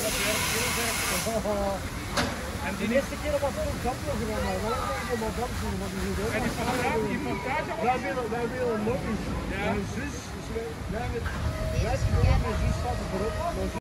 En de eerste keer was het ook grappig gedaan, maar wel helemaal dansen van die video. En die montage? Wij willen nog eens. Mijn zus, wij hebben mijn zus staat erop.